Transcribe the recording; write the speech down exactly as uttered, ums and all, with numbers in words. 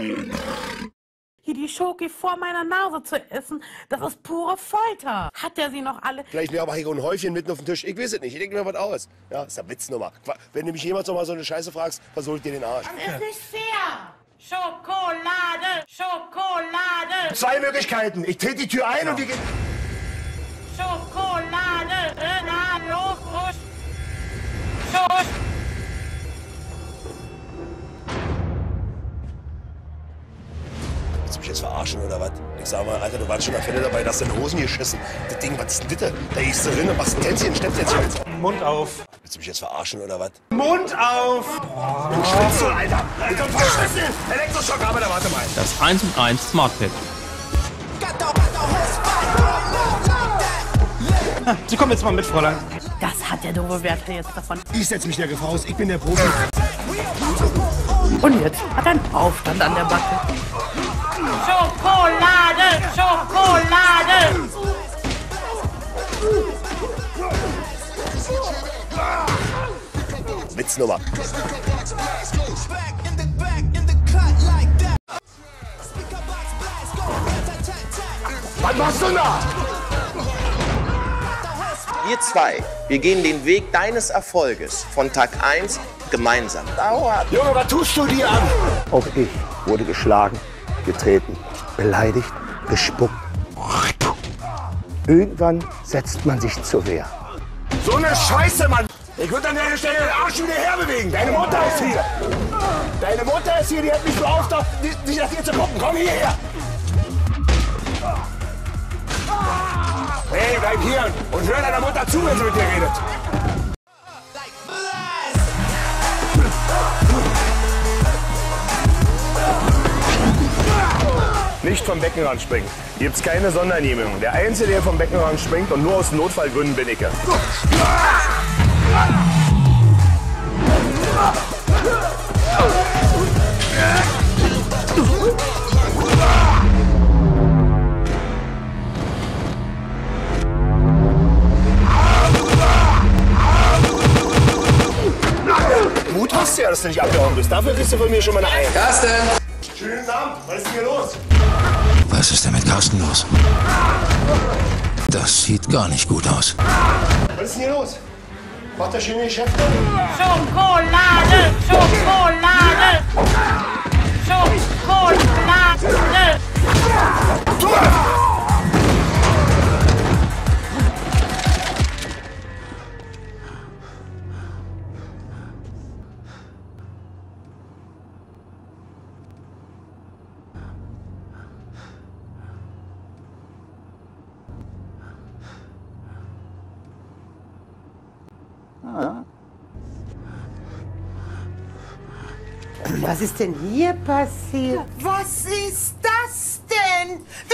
Hier die Schoki vor meiner Nase zu essen, das ist pure Folter. Hat der sie noch alle? Vielleicht mir aber hier ein Häufchen mitten auf dem Tisch. Ich weiß es nicht. Ich denke mir was aus. Ja, ist eine Witznummer. Wenn du mich jemals noch mal so eine Scheiße fragst, versuche ich dir den Arsch. Das ist nicht fair. Schokolade, Schokolade. Zwei Möglichkeiten. Ich trete die Tür ein, ja, und die geht... Schokolade, na los, Schuss. Schuss. Willst du mich jetzt verarschen oder was? Ich sag mal, Alter, du warst schon Fälle dabei, dass du in Hosen geschissen. Das Ding, was ist denn das? Da gehst du rein und machst ein Tänzchen, steppst jetzt jetzt. Mund auf. Willst du mich jetzt verarschen oder was? Mund auf! Oh. Du schwitzt so, Alter! Alter, verschissen! Elektroschock, aber da warte mal. Das eins und eins Smartpad. Sie kommen jetzt mal mit, Fräulein. Das hat der doofe Werte jetzt davon. Ich setz mich der Gefahr aus, ich bin der Profi. Und jetzt hat er einen Aufstand an der Backe. Schokolade, Schokolade! Witznummer. Was machst du da? Wir zwei, wir gehen den Weg deines Erfolges von Tag eins gemeinsam. Dauert. Junge, was tust du dir an? Auch ich wurde geschlagen, getreten, beleidigt, gespuckt. Irgendwann setzt man sich zur Wehr. So eine Scheiße, Mann! Ich würde an deiner Stelle den Arsch wieder herbewegen. Deine Mutter ist hier. Deine Mutter ist hier, die hat mich beauftragt, dich nach dir zu gucken. Komm hierher. Hey, bleib hier und hör deiner Mutter zu, wenn sie mit dir redet. Nicht vom Beckenrand springen. Hier gibt's keine Sondergenehmigung. Der Einzige, der vom Beckenrand springt und nur aus Notfallgründen, bin ich. Mut hast du ja, dass du nicht abgehauen bist. Dafür kriegst du von mir schon mal eine Eier. Carsten! Schönen Abend. Was ist denn hier los? Was ist denn mit Carsten los? Das sieht gar nicht gut aus. Was ist denn hier los? Macht der schöne Geschäfte? Schokolade, Schokolade! Schokolade! Was ist denn hier passiert? Was ist das denn?